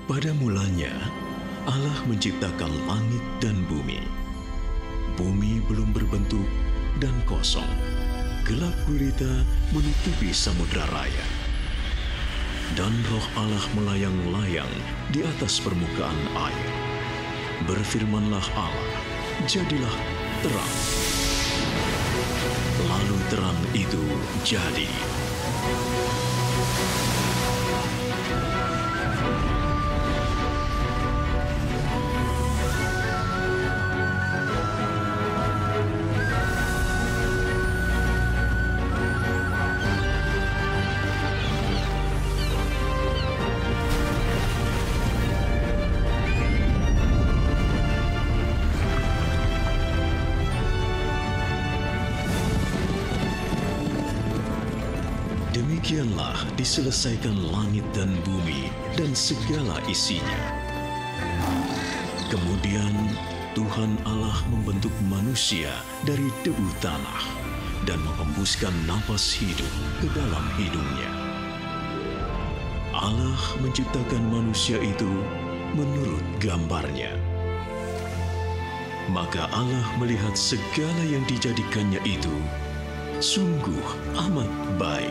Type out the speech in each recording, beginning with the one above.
Pada mulanya, Allah menciptakan langit dan bumi. Bumi belum berbentuk dan kosong. Gelap gulita menutupi samudra raya. Dan roh Allah melayang-layang di atas permukaan air. Berfirmanlah Allah, jadilah terang. Lalu terang itu jadi. Demikianlah diselesaikan langit dan bumi dan segala isinya. Kemudian Tuhan Allah membentuk manusia dari debu tanah dan menghembuskan napas hidup ke dalam hidungnya. Allah menciptakan manusia itu menurut gambarnya. Maka Allah melihat segala yang dijadikannya itu sungguh amat baik.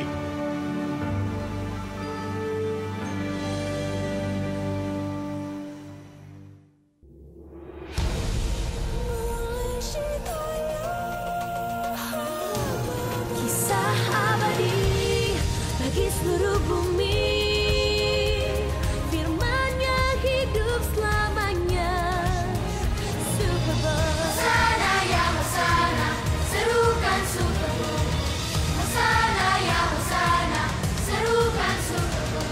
Seluruh bumi, firman-Nya hidup selamanya. Superbook, Hosana ya Hosana, serukan Superbook. Hosana ya Hosana, serukan Superbook.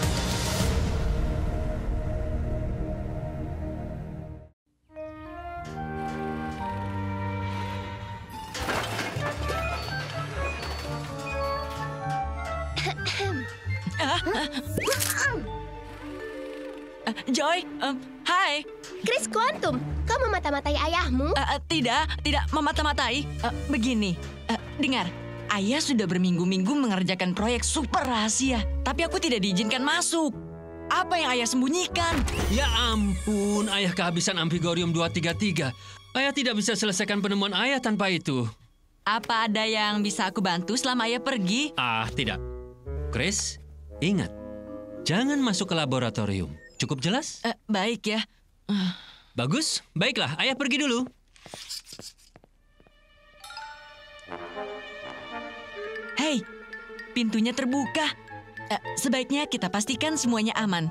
Joy, hai. Chris Quantum, kau memata-matai ayahmu? Tidak memata-matai. Begini, dengar. Ayah sudah berminggu-minggu mengerjakan proyek super rahasia, tapi aku tidak diizinkan masuk. Apa yang ayah sembunyikan? Ya ampun, ayah kehabisan Amphigoreum 233. Ayah tidak bisa selesaikan penemuan ayah tanpa itu. Apa ada yang bisa aku bantu selama ayah pergi? Tidak. Chris, ingat. Jangan masuk ke laboratorium. Cukup jelas? Baik ya. Bagus, baiklah. Ayah pergi dulu. Hei, pintunya terbuka. Sebaiknya kita pastikan semuanya aman.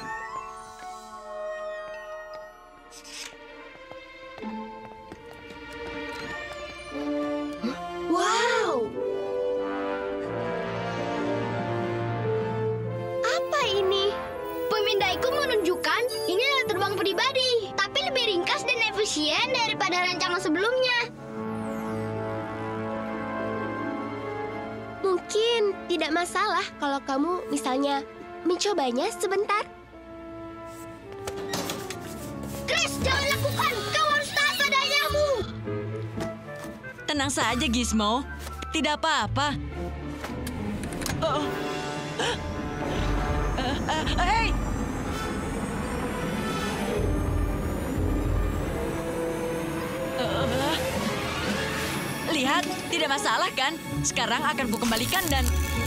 Wow! Apa ini? Pemindaiku menunjukkan ini adalah terbang pribadi, tapi lebih ringkas dan efisien daripada rancangan sebelumnya. Mungkin tidak masalah kalau kamu misalnya mencobanya sebentar. Chris, jangan lakukan! Kau harus taat pada ayahmu! Tenang saja, Gizmo. Tidak apa-apa. Hei! Lihat, tidak masalah kan? Sekarang akan kukembalikan dan...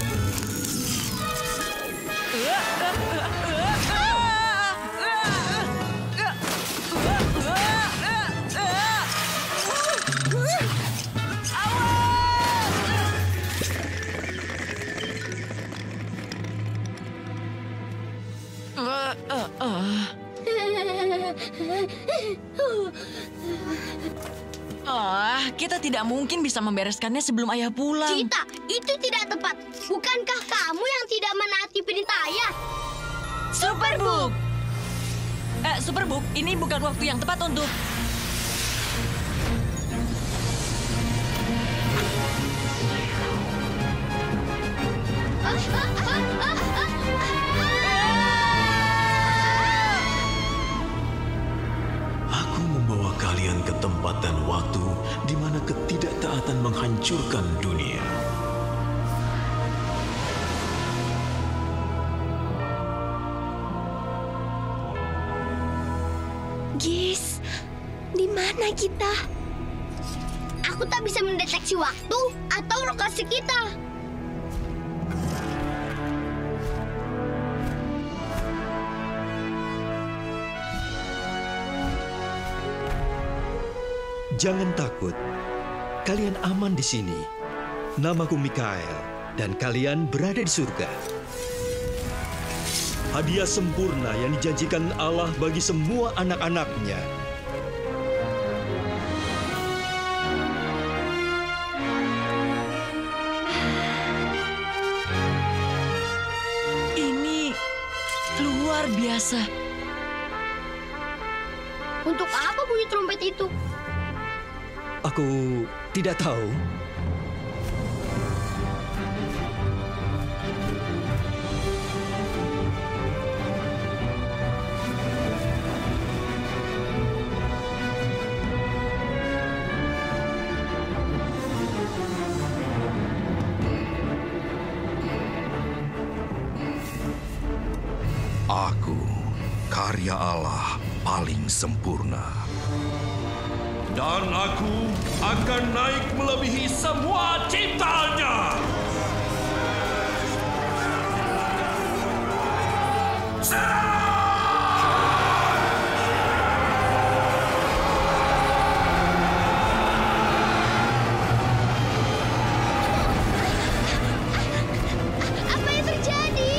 Kita tidak mungkin bisa membereskannya sebelum ayah pulang. Cita, itu tidak tepat. Bukankah kamu yang tidak menaati perintah ayah? Superbook! Superbook, ini bukan waktu yang tepat untuk... Aku membawa kalian ke tempat dan waktu di mana ketidaktaatan menghancurkan dunia. Di mana kita? Aku tak bisa mendeteksi waktu atau lokasi kita. Jangan takut, kalian aman di sini. Namaku Mikael, dan kalian berada di surga. Hadiah sempurna yang dijanjikan Allah bagi semua anak-anaknya. Ini luar biasa. Untuk apa bunyi trompet itu? Aku tidak tahu. Aku, karya Allah paling sempurna. Dan aku akan naik melebihi semua ciptaannya. Apa yang terjadi?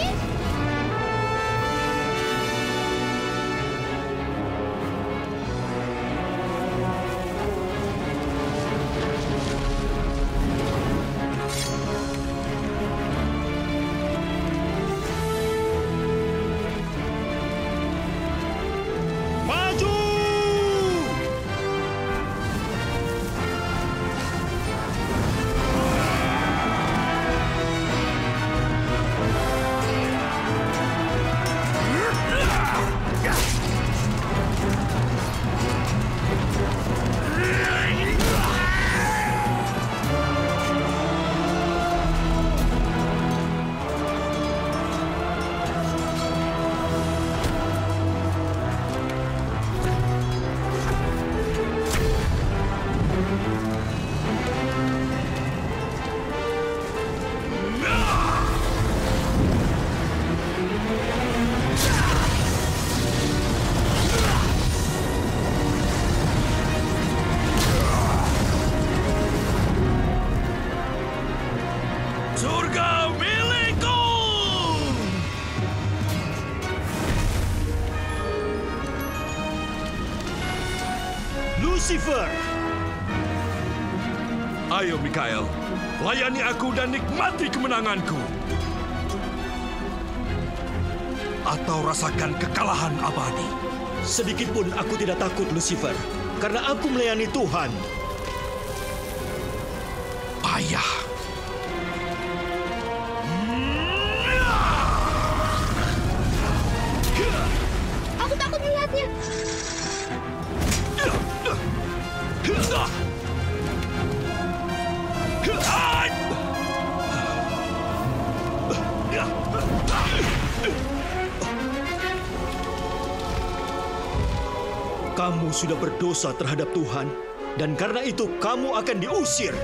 Maju! Surga milikku! Lucifer! Ayo, Mikael. Layani aku dan nikmati kemenanganku. Atau rasakan kekalahan abadi. Sedikit pun aku tidak takut, Lucifer, karena aku melayani Tuhan. Payah. Aku takut melihatnya. Kamu sudah berdosa terhadap Tuhan, dan karena itu kamu akan diusir.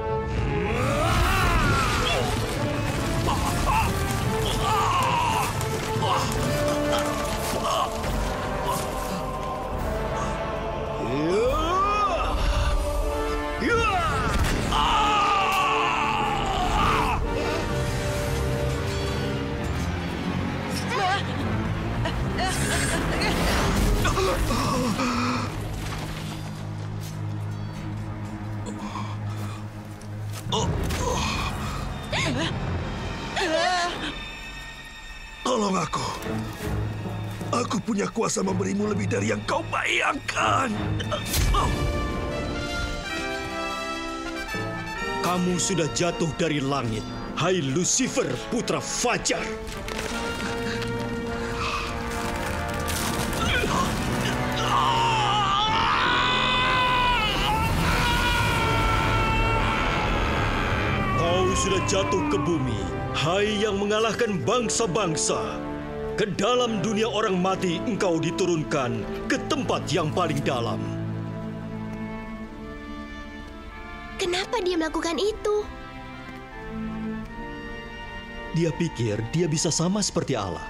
Tolong aku. Aku punya kuasa memberimu lebih dari yang kau bayangkan. Kamu sudah jatuh dari langit, hai Lucifer, putra Fajar. Kau sudah jatuh ke bumi, hai yang mengalahkan bangsa-bangsa. Ke dalam dunia orang mati engkau diturunkan ke tempat yang paling dalam. Kenapa dia melakukan itu? Dia pikir dia bisa sama seperti Allah.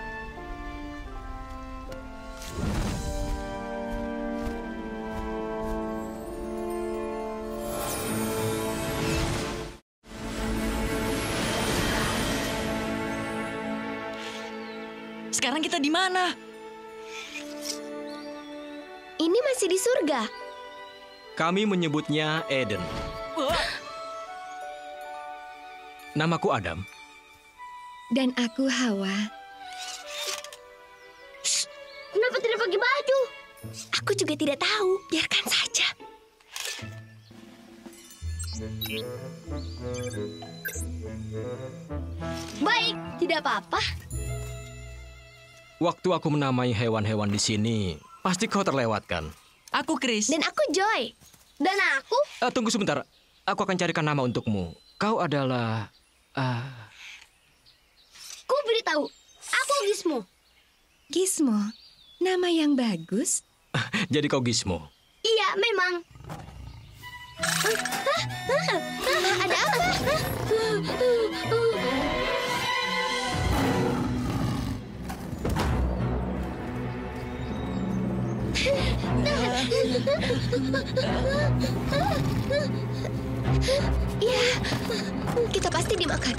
Sekarang kita di mana? Ini masih di surga. Kami menyebutnya Eden. Namaku Adam. Dan aku Hawa. Kenapa tidak pakai baju? Aku juga tidak tahu. Biarkan saja. Baik, tidak apa-apa. Waktu aku menamai hewan-hewan di sini, pasti kau terlewatkan. Aku Chris. Dan aku Joy. Dan aku... Tunggu sebentar, aku akan carikan nama untukmu. Kau adalah... Ku beritahu, aku Gizmo. Gizmo, nama yang bagus. Jadi kau Gizmo. Iya, memang. Ada apa? Ya, kita pasti dimakan.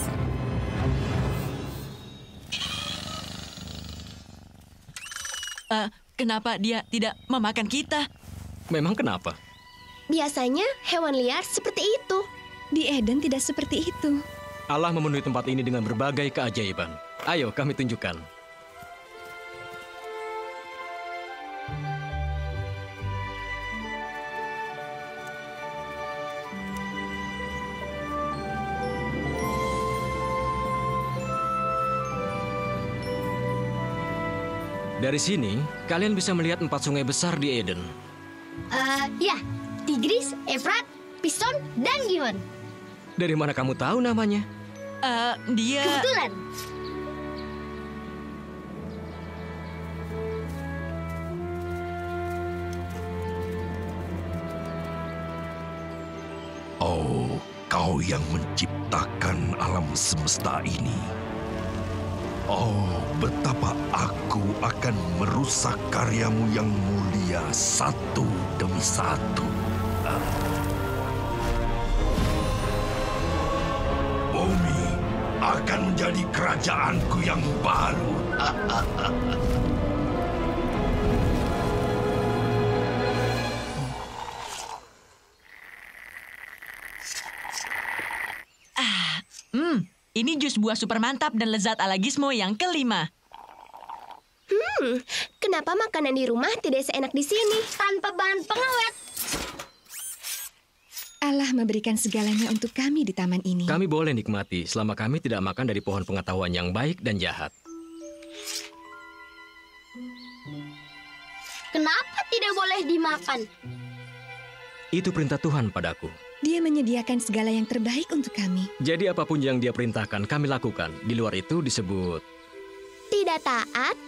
Kenapa dia tidak memakan kita? Memang kenapa? Biasanya hewan liar seperti itu. Di Eden tidak seperti itu. Allah memenuhi tempat ini dengan berbagai keajaiban. Ayo kami tunjukkan. Dari sini, kalian bisa melihat 4 sungai besar di Eden. Ya, Tigris, Efrat, Pison, dan Gihon. Dari mana kamu tahu namanya? Dia... Kebetulan. Oh, kau yang menciptakan alam semesta ini. Oh, betapa aku akan merusak karyamu yang mulia satu demi satu. Bumi akan menjadi kerajaanku yang baru. Ini jus buah super mantap dan lezat ala Gizmo yang kelima. Kenapa makanan di rumah tidak seenak di sini tanpa bahan pengawet? Allah memberikan segalanya untuk kami di taman ini. Kami boleh nikmati selama kami tidak makan dari pohon pengetahuan yang baik dan jahat. Kenapa tidak boleh dimakan? Itu perintah Tuhan padaku. Dia menyediakan segala yang terbaik untuk kami. Jadi apapun yang dia perintahkan, kami lakukan. Di luar itu disebut... Tidak taat?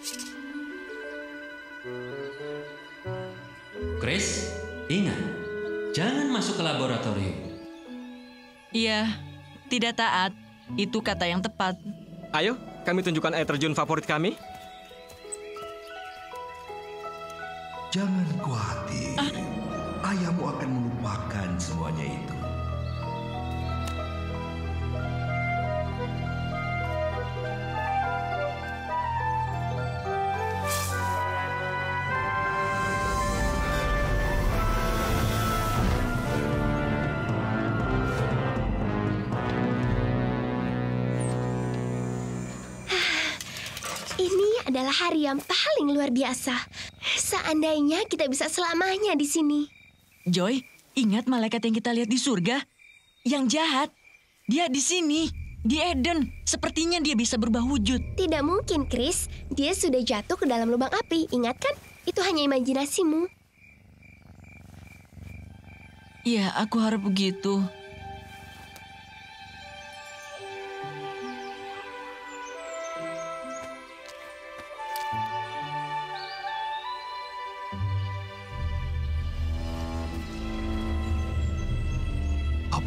Chris, ingat, jangan masuk ke laboratorium. Iya, tidak taat. Itu kata yang tepat. Ayo, kami tunjukkan air terjun favorit kami. Jangan khawatir. Ayahmu akan melupakan semuanya itu. Ini adalah hari yang paling luar biasa. Seandainya kita bisa selamanya di sini. Joy, ingat malaikat yang kita lihat di surga? Yang jahat. Dia di sini, di Eden. Sepertinya dia bisa berubah wujud. Tidak mungkin, Chris. Dia sudah jatuh ke dalam lubang api. Ingat kan? Itu hanya imajinasimu. Iya, aku harap begitu.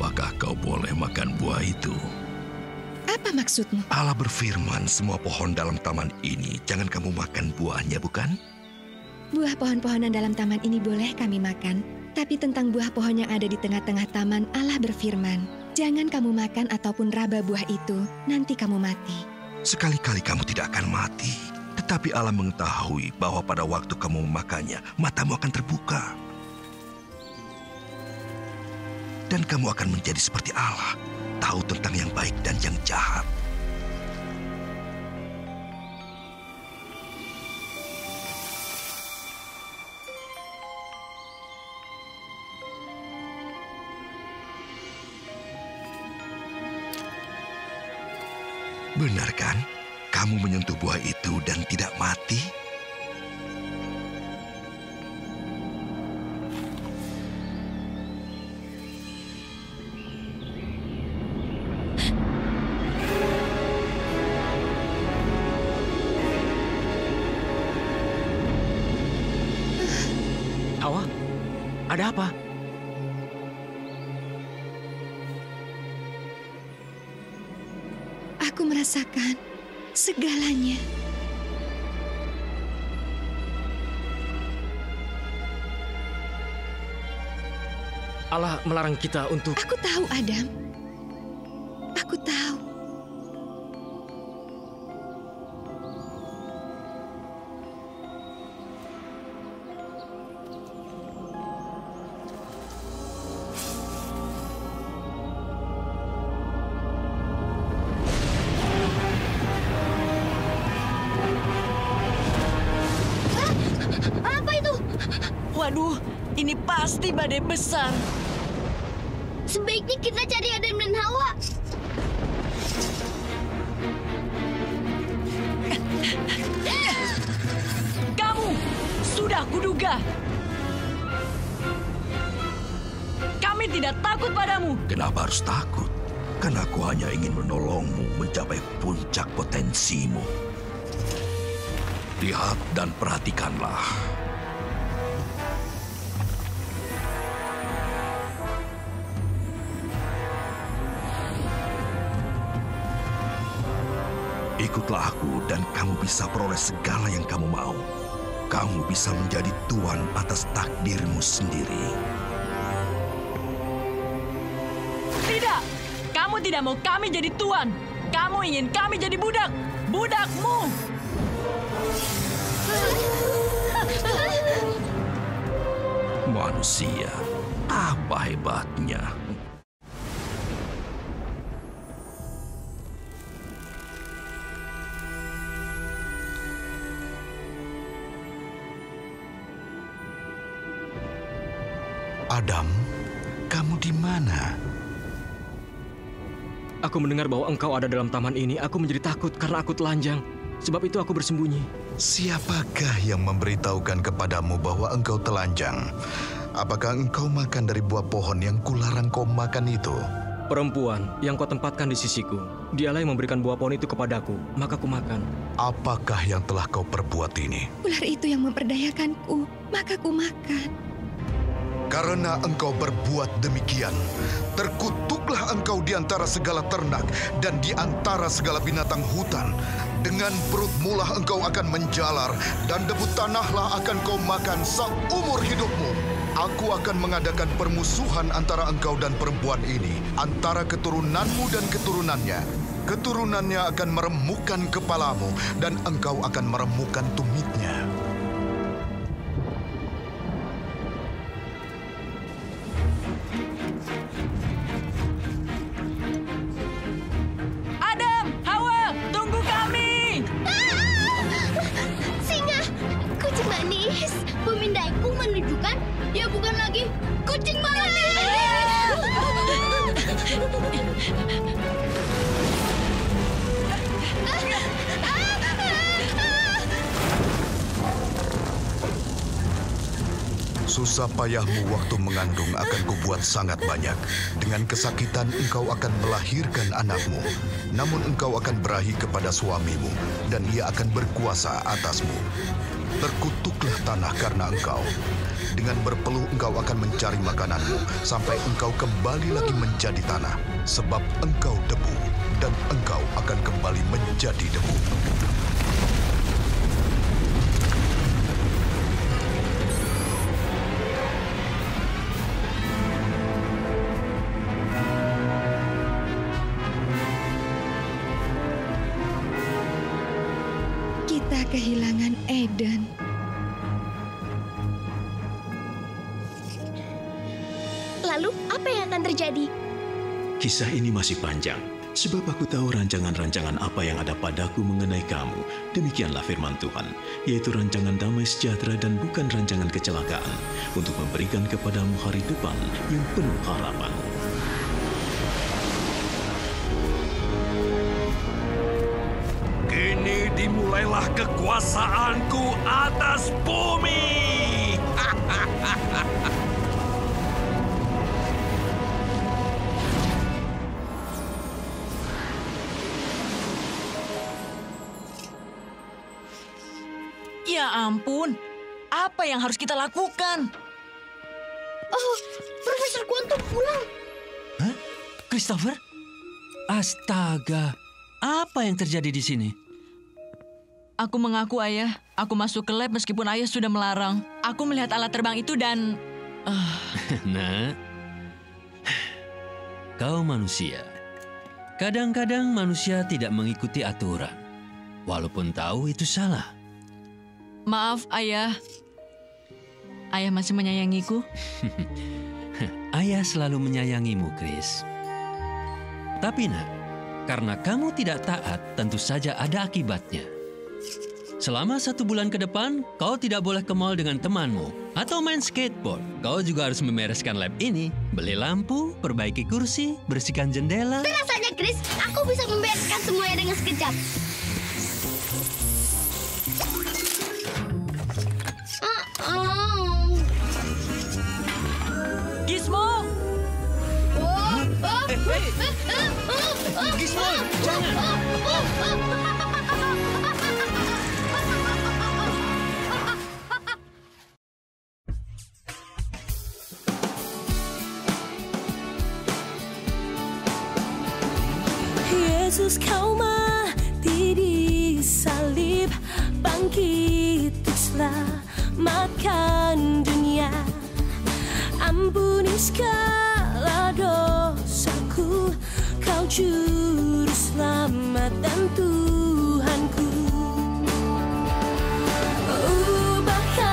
apakah kau boleh makan buah itu? Apa maksudmu? Allah berfirman, semua pohon dalam taman ini jangan kamu makan buahnya, bukan? Buah pohon-pohonan dalam taman ini boleh kami makan. Tapi tentang buah pohon yang ada di tengah-tengah taman, Allah berfirman, jangan kamu makan ataupun raba buah itu, nanti kamu mati. Sekali-kali kamu tidak akan mati. Tetapi Allah mengetahui bahwa pada waktu kamu memakannya, matamu akan terbuka. Dan kamu akan menjadi seperti Allah, tahu tentang yang baik dan yang jahat. Benar kan? Kamu menyentuh buah itu dan tidak mati? Hawa, ada apa? Aku merasakan segalanya. Allah melarang kita untuk... Aku tahu, Adam. Aku tahu. Apa itu? Waduh, ini pasti badai besar. Sebaiknya kita cari Adam dan Hawa. Kamu sudah kuduga. Kami tidak takut padamu. Kenapa harus takut? Karena aku hanya ingin menolongmu mencapai puncak potensimu. Lihat dan perhatikanlah. Ikutlah aku dan kamu bisa peroleh segala yang kamu mau. Kamu bisa menjadi tuan atas takdirmu sendiri. Tidak, kamu tidak mau kami jadi tuan. Kamu ingin kami jadi budak. Budakmu. Manusia, apa hebatnya? Adam, kamu di mana? Aku mendengar bahwa engkau ada dalam taman ini. Aku menjadi takut karena aku telanjang. Sebab itu aku bersembunyi. Siapakah yang memberitahukan kepadamu bahwa engkau telanjang? Apakah engkau makan dari buah pohon yang kularang kau makan itu? Perempuan yang kau tempatkan di sisiku. Dialah yang memberikan buah pohon itu kepadaku. Maka aku makan. Apakah yang telah kau perbuat ini? Ular itu yang memperdayakanku, maka ku makan. Karena engkau berbuat demikian, terkutuklah engkau di antara segala ternak dan di antara segala binatang hutan. Dengan perutmu lah engkau akan menjalar, dan debu tanahlah akan kau makan seumur hidupmu. Aku akan mengadakan permusuhan antara engkau dan perempuan ini, antara keturunanmu dan keturunannya. Keturunannya akan meremukkan kepalamu, dan engkau akan meremukkan tumitnya. Adam, Hawa, tunggu kami. Singa, kucing manis. Pemindaiku menunjukkan dia bukan lagi kucing manis. Susah payahmu waktu mengandung akan kubuat sangat banyak. Dengan kesakitan engkau akan melahirkan anakmu. Namun engkau akan berahi kepada suamimu, dan ia akan berkuasa atasmu. Terkutuklah tanah karena engkau. Dengan berpeluh engkau akan mencari makananmu, sampai engkau kembali lagi menjadi tanah. Sebab engkau debu, dan engkau akan kembali menjadi debu. Kita kehilangan Eden. Lalu, apa yang akan terjadi? Kisah ini masih panjang, sebab aku tahu rancangan-rancangan apa yang ada padaku mengenai kamu. Demikianlah firman Tuhan, yaitu rancangan damai sejahtera dan bukan rancangan kecelakaan, untuk memberikan kepadamu hari depan yang penuh harapan. Kini dimulailah kekuasaanku atas bumi. Ya ampun, apa yang harus kita lakukan? Oh, Profesor Quantum pulang. Hah? Christopher? Astaga, apa yang terjadi di sini? Aku mengaku, Ayah. Aku masuk ke lab meskipun Ayah sudah melarang. Aku melihat alat terbang itu dan... Nak, kau manusia. Kadang-kadang manusia tidak mengikuti aturan, walaupun tahu itu salah. Maaf, Ayah. Ayah masih menyayangiku? Ayah selalu menyayangimu, Chris. Tapi nak, karena kamu tidak taat, tentu saja ada akibatnya. Selama 1 bulan ke depan, kau tidak boleh ke mall dengan temanmu atau main skateboard. Kau juga harus membereskan lab ini, beli lampu, perbaiki kursi, bersihkan jendela. Tenang saja, Chris. Aku bisa membereskan semuanya dengan sekejap. Gizmo! Gizmo, jangan! Yesus, kau mati di salib, bangkit untuk selamatkan dunia. Ampuni segala dosaku, kau juru selamat dan Tuhanku. Ubahkan